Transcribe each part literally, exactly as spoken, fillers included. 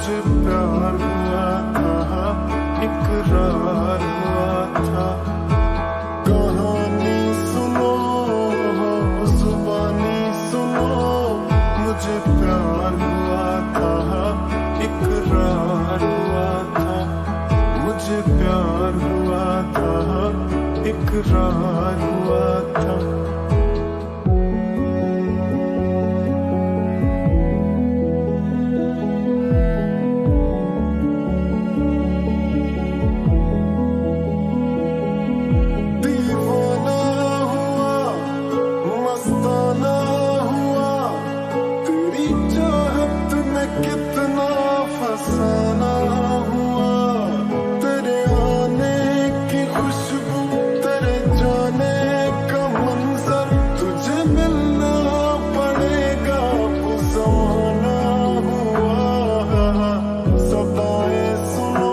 मुझे प्यार हुआ था, इकरार हुआ था। कहानी सुनो, जुबानी सुनो, मुझे प्यार हुआ था, इकरार हुआ था। मुझे प्यार हुआ था, इकरार हुआ था। कितना फसाना हुआ, तेरे आने की खुशबू, तेरे जाने का मंजर, तुझे मिलना पड़ेगा पुराना हुआ। सदाएं सुनो,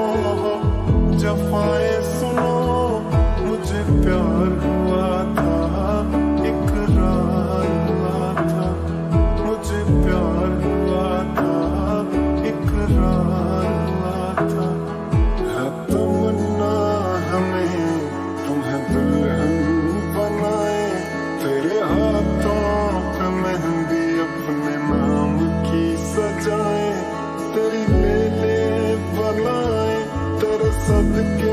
जफाएं सुनो, मुझे प्यार हुआ था, इकरार हुआ था। मुझे प्यार हुआ था, इकरार हुआ था। है तमन्ना हमें तुम्हें दुल्हन बनाए, तेरे हाथों पे मेहंदी अपने नाम की सजाए, तेरी ले ले बनाए, तेरे सदके